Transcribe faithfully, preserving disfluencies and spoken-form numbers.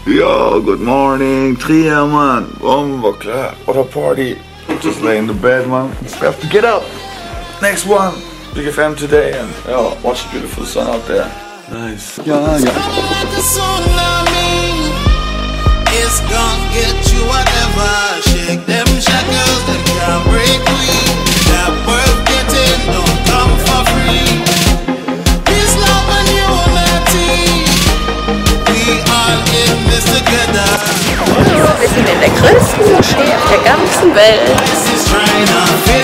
Yo, good morning. Tria, man. Bomba klar. What a party. Just lay in the bed, man. We have to get up. Next one. Big F M today and yeah, watch the beautiful sun out there. Nice. Ja, ja. It's gonna get you whatever. Shake them shackles, them can't break me. That worth getting don't come for free. Peace, love and unity. We all in this together. Wir sind in der größten Moschee auf der ganzen Welt. This is trying to